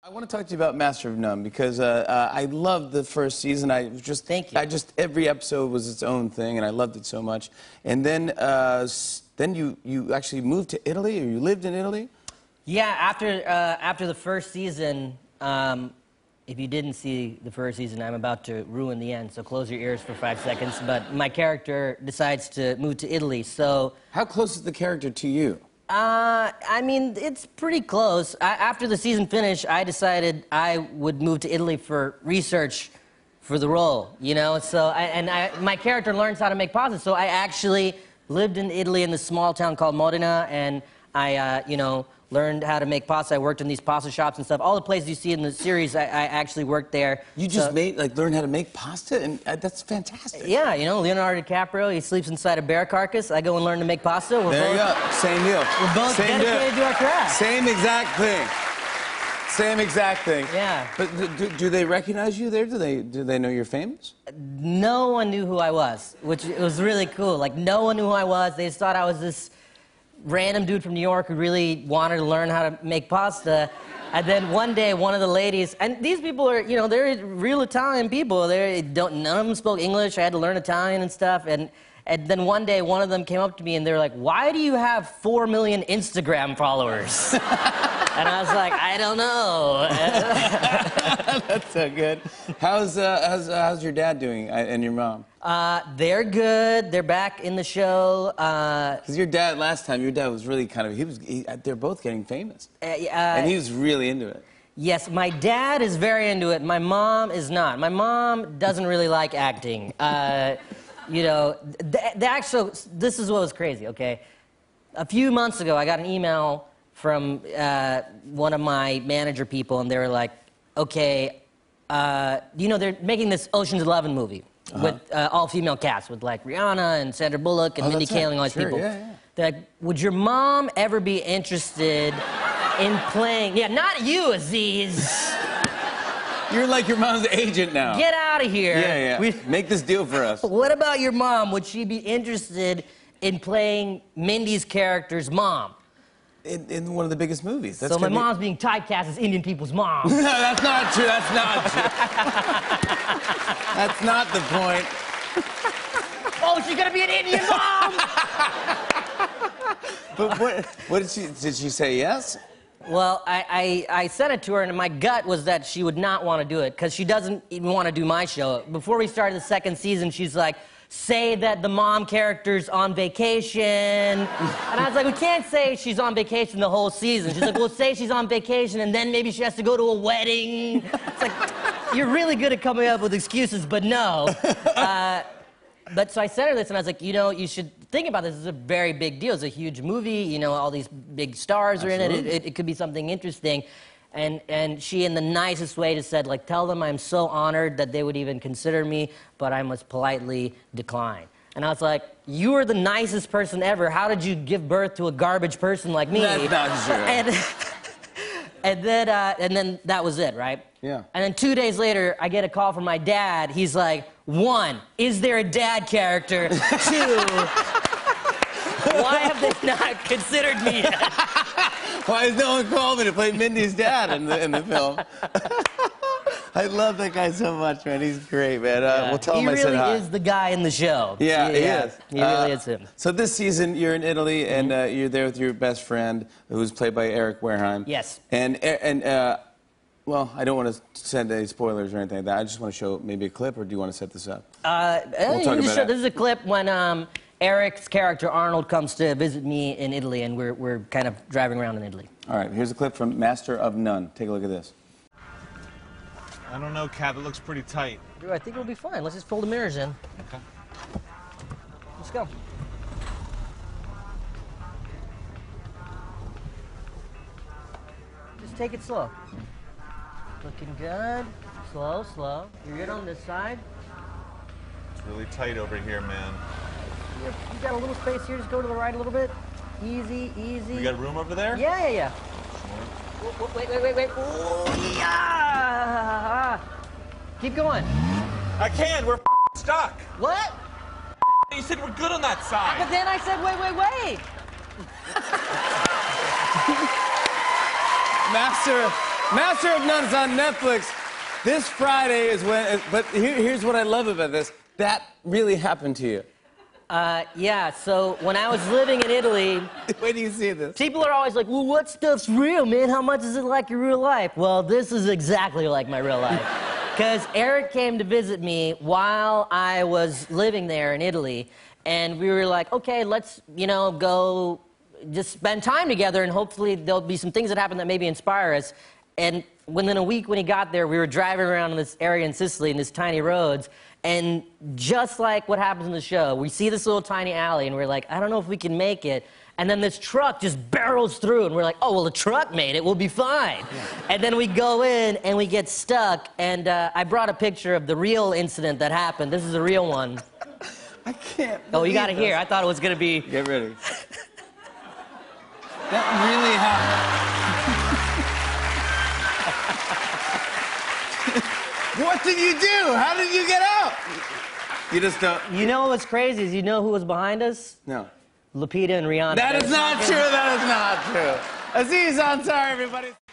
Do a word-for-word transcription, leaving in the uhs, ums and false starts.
I want to talk to you about Master of None because uh, uh, I loved the first season. I just, Thank you. I just every episode was its own thing, and I loved it so much. And then, uh, then you you actually moved to Italy, or you lived in Italy? Yeah, after uh, after the first season, um, if you didn't see the first season, I'm about to ruin the end. So close your ears for five seconds. But my character decides to move to Italy. So how close is the character to you? Uh, I mean, it's pretty close. I, after the season finished, I decided I would move to Italy for research for the role, you know? So, I, and I, my character learns how to make pasta. So I actually lived in Italy in this small town called Modena, and I, uh, you know, learned how to make pasta. I worked in these pasta shops and stuff. All the places you see in the series, I, I actually worked there. You just so, made, like, learn how to make pasta? And uh, that's fantastic. Yeah, you know, Leonardo DiCaprio, he sleeps inside a bear carcass. I go and learn to make pasta. We're there both, you go. Same deal. We're both Same dedicated deal. to our craft. Same exact thing. Same exact thing. Yeah. But do, do they recognize you there? Do they, do they know you're famous? No one knew who I was, which was really cool. Like, no one knew who I was. They just thought I was this random dude from New York who really wanted to learn how to make pasta. And then one day, one of the ladies, and these people are, you know, they're real Italian people. They don't, none of them spoke English. I had to learn Italian and stuff. And, and then one day, one of them came up to me and they were like, "Why do you have four million Instagram followers?" And I was like, "I don't know." That's so good. How's, uh, how's, uh, how's your dad doing, uh, and your mom? Uh, they're good. They're back in the show. Because uh, your dad, last time, your dad was really kind of, he was, he, they're both getting famous. Uh, uh, and he was really into it. Yes, my dad is very into it. My mom is not. My mom doesn't really like acting. Uh, you know, the, the actual, this is what was crazy, okay? A few months ago, I got an email from uh, one of my manager people, and they were like, okay, uh, you know, they're making this Ocean's Eleven movie. Uh-huh. With uh, all-female cast, with like Rihanna and Sandra Bullock and oh, Mindy Kaling, all these sure, people. Yeah, yeah. They're like, would your mom ever be interested in playing? Yeah, not you, Aziz. You're like your mom's agent now. Get out of here. Yeah, yeah. We, Make this deal for us. What about your mom? Would she be interested in playing Mindy's character's mom? In, in one of the biggest movies. That's so my be... mom's being typecast as Indian people's mom. No, that's not true. That's not true. That's not the point. Oh, she's gonna be an Indian mom! But what, what did she, did she say yes? Well, I, I, I sent it to her, and my gut was that she would not want to do it, because she doesn't even want to do my show. Before we started the second season, she's like, say that the mom character's on vacation. And I was like, we can't say she's on vacation the whole season. She's like, well, say she's on vacation, and then maybe she has to go to a wedding. It's like, you're really good at coming up with excuses, but no. Uh, but so I sent her this, and I was like, you know, you should think about this. This is a very big deal. It's a huge movie. You know, all these big stars are Absolutely. in it. It, it. it could be something interesting. And, and she, in the nicest way, just said, like, tell them I'm so honored that they would even consider me, but I must politely decline. And I was like, you are the nicest person ever. How did you give birth to a garbage person like me? That's not true. And, and, then, uh, and then that was it, right? Yeah. And then two days later, I get a call from my dad. He's like, one, is there a dad character? Two, why have they not considered me yet? Why has no one called me to play Mindy's dad in the, in the film? I love that guy so much, man. He's great, man. Uh, Yeah. We'll tell he him really I said hi. is the guy in the show. Yeah, he yeah, is. He Uh, really is him. So this season, you're in Italy, and uh, you're there with your best friend, who's played by Eric Wareheim. Yes. And, and uh, well, I don't want to send any spoilers or anything like that. I just want to show maybe a clip, or do you want to set this up? Uh, we'll talk about show, it. This is a clip when um, Eric's character, Arnold, comes to visit me in Italy, and we're, we're kind of driving around in Italy. All right, here's a clip from Master of None. Take a look at this. I don't know, Kat. It looks pretty tight. Dude, I think it'll be fine. Let's just pull the mirrors in. Okay. Let's go. Just take it slow. Looking good. Slow, slow. You're good on this side. It's really tight over here, man. You're, you got a little space here. Just go to the right a little bit. Easy, easy. We got room over there? Yeah, yeah, yeah. Wait, wait, wait, wait. Oh, yeah! Keep going. I can't. We're stuck. What? You said we're good on that side. But then I said, wait, wait, wait. Master, Master of None is on Netflix. This Friday is when, but here, here's what I love about this. That really happened to you. Uh, yeah, so when I was living in Italy... When do you see this? People are always like, well, what stuff's real, man? How much is it like your real life? Well, this is exactly like my real life. Because Eric came to visit me while I was living there in Italy, and we were like, okay, let's, you know, go just spend time together, and hopefully there'll be some things that happen that maybe inspire us. And within a week when he got there, we were driving around in this area in Sicily, in these tiny roads, and just like what happens in the show, we see this little tiny alley, and we're like, I don't know if we can make it. And then this truck just barrels through, and we're like, oh, well, the truck made it. We'll be fine. Yeah. And then we go in, and we get stuck, and uh, I brought a picture of the real incident that happened. This is a real one. I can't Oh, you got to this. hear. I thought it was going to be... Get ready. That really happened. What did you do? How did you get out? You just don't... You know what's crazy is you know who was behind us? No. Lupita and Rihanna. That is not true. That is not true. Aziz Ansari, everybody.